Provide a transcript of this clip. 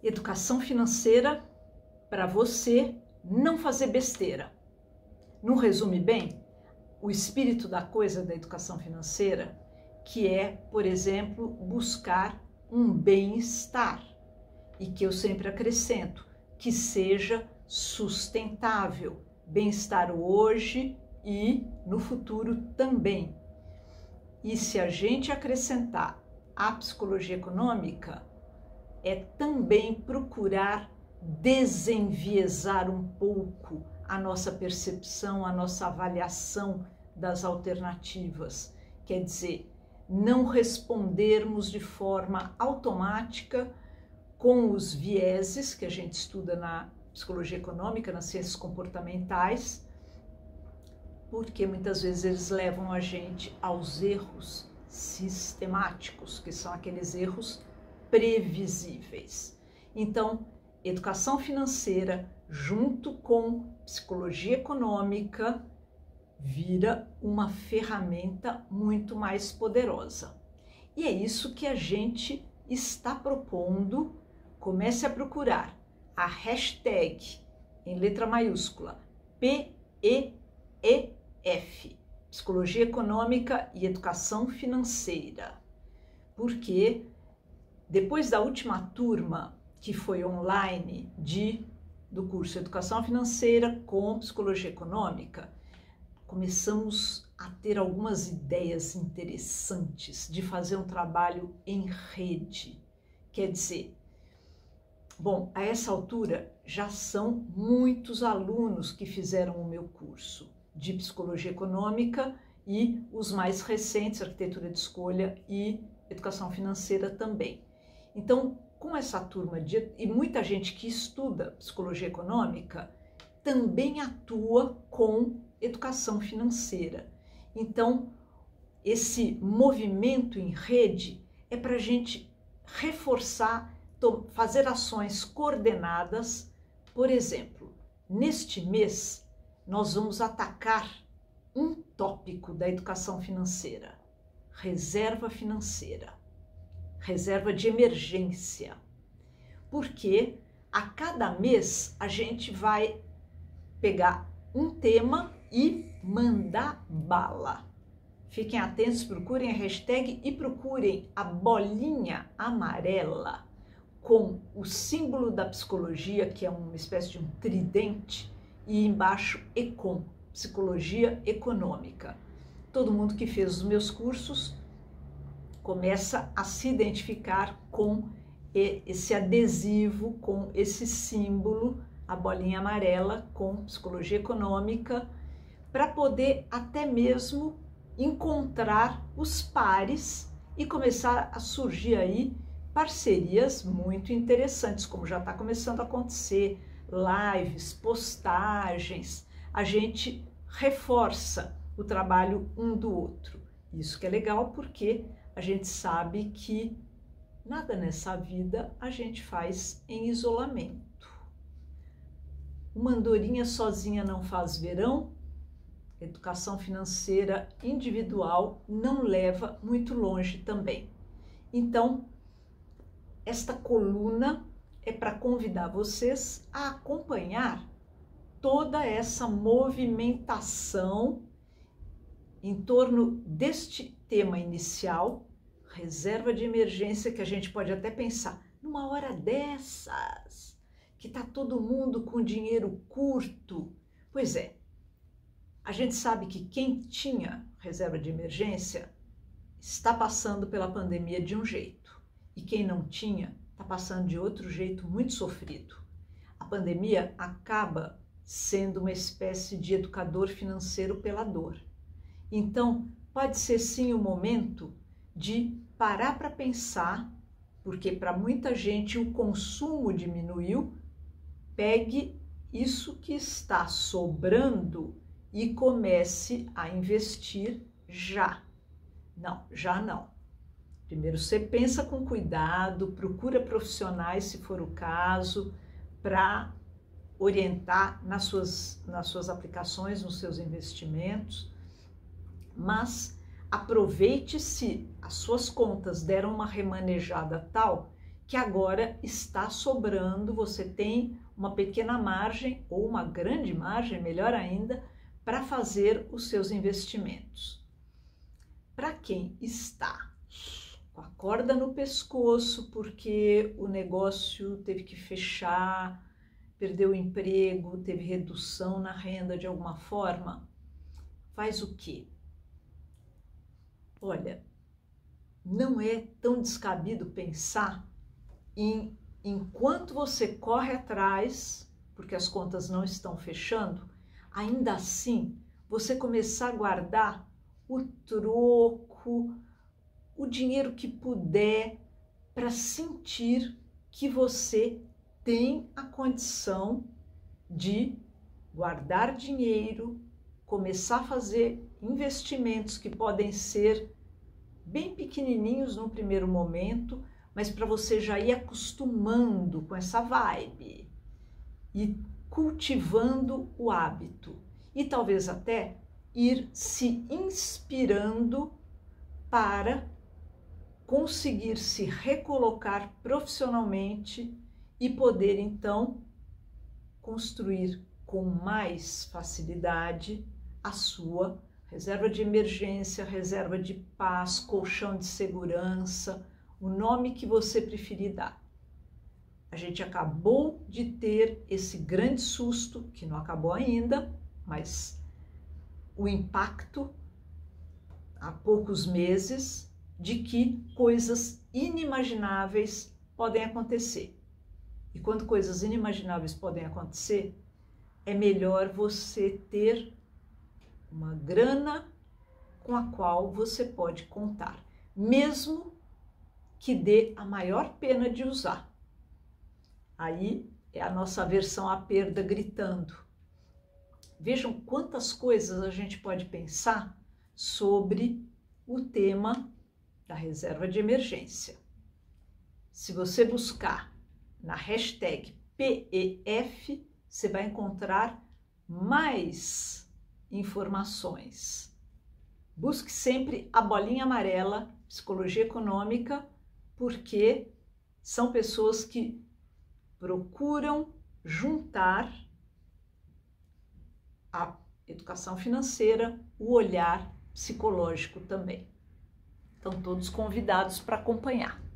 Educação financeira para você não fazer besteira. Não resume bem o espírito da coisa da educação financeira, que é, por exemplo, buscar um bem-estar e que eu sempre acrescento, que seja sustentável, bem-estar hoje e no futuro também. E se a gente acrescentar a psicologia econômica, é também procurar desenviesar um pouco a nossa percepção, a nossa avaliação das alternativas. Quer dizer, não respondermos de forma automática com os vieses que a gente estuda na psicologia econômica, nas ciências comportamentais, porque muitas vezes eles levam a gente aos erros sistemáticos, que são aqueles erros previsíveis. Então, educação financeira junto com psicologia econômica vira uma ferramenta muito mais poderosa. E é isso que a gente está propondo. Comece a procurar a hashtag em letra maiúscula PEEF, Psicologia Econômica e Educação Financeira, porque depois da última turma, que foi online do curso Educação Financeira com Psicologia Econômica, começamos a ter algumas ideias interessantes de fazer um trabalho em rede. Quer dizer, bom, a essa altura já são muitos alunos que fizeram o meu curso de Psicologia Econômica e os mais recentes, Arquitetura de Escolha e Educação Financeira também. Então, com essa turma e muita gente que estuda Psicologia Econômica também atua com educação financeira. Então, esse movimento em rede é para a gente reforçar, fazer ações coordenadas. Por exemplo, neste mês, nós vamos atacar um tópico da educação financeira: reserva financeira, reserva de emergência. Porque a cada mês a gente vai pegar um tema e mandar bala. Fiquem atentos, procurem a hashtag e procurem a bolinha amarela com o símbolo da psicologia, que é uma espécie de um tridente, e embaixo Econ, Psicologia Econômica. Todo mundo que fez os meus cursos começa a se identificar com esse adesivo, com esse símbolo, a bolinha amarela com Psicologia Econômica, para poder até mesmo encontrar os pares e começar a surgir aí parcerias muito interessantes, como já está começando a acontecer, lives, postagens. A gente reforça o trabalho um do outro. Isso que é legal, porque a gente sabe que nada nessa vida a gente faz em isolamento. Uma andorinha sozinha não faz verão. Educação financeira individual não leva muito longe também. Então, esta coluna é para convidar vocês a acompanhar toda essa movimentação em torno deste tema inicial, reserva de emergência, que a gente pode até pensar, numa hora dessas, que está todo mundo com dinheiro curto. Pois é, a gente sabe que quem tinha reserva de emergência está passando pela pandemia de um jeito, e quem não tinha está passando de outro jeito muito sofrido. A pandemia acaba sendo uma espécie de educador financeiro pela dor. Então, pode ser sim o momento de parar para pensar, porque para muita gente o consumo diminuiu. Pegue isso que está sobrando e comece a investir já. Não, já não. Primeiro você pensa com cuidado, procura profissionais, se for o caso, para orientar nas suas aplicações, nos seus investimentos, mas aproveite se as suas contas deram uma remanejada tal que agora está sobrando, você tem uma pequena margem ou uma grande margem, melhor ainda, para fazer os seus investimentos. Para quem está com a corda no pescoço porque o negócio teve que fechar, perdeu o emprego, teve redução na renda de alguma forma, faz o quê? Olha, não é tão descabido pensar em, enquanto você corre atrás, porque as contas não estão fechando, ainda assim você começar a guardar o troco, o dinheiro que puder, para sentir que você tem a condição de guardar dinheiro, começar a fazer investimentos que podem ser bem pequenininhos no primeiro momento, mas para você já ir acostumando com essa vibe e cultivando o hábito e talvez até ir se inspirando para conseguir se recolocar profissionalmente e poder então construir com mais facilidade a sua reserva de emergência, reserva de paz, colchão de segurança, o nome que você preferir dar. A gente acabou de ter esse grande susto, que não acabou ainda, mas o impacto há poucos meses de que coisas inimagináveis podem acontecer. E quando coisas inimagináveis podem acontecer, é melhor você ter uma grana com a qual você pode contar, mesmo que dê a maior pena de usar. Aí é a nossa aversão à perda gritando. Vejam quantas coisas a gente pode pensar sobre o tema da reserva de emergência. Se você buscar na hashtag PEF, você vai encontrar mais informações. Busque sempre a bolinha amarela, psicologia econômica, porque são pessoas que procuram juntar a educação financeira, o olhar psicológico também. Estão todos convidados para acompanhar.